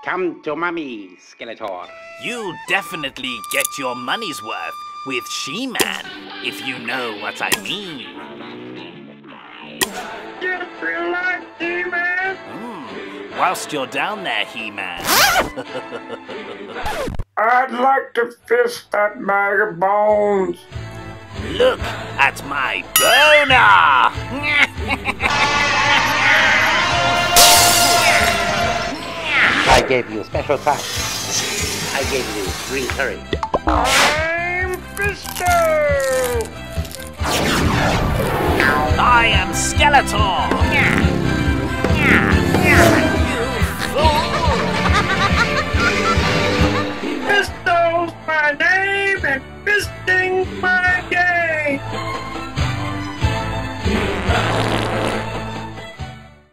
Come to Mummy, Skeletor. You'll definitely get your money's worth with HEMAN, if you know what I mean. You feel like HEMAN? Whilst you're down there, HEMAN. I'd like to fist that bag of bones. Look at my boner! I gave you a special touch. I gave you green curry. I'm Fisto! I am Skeletor!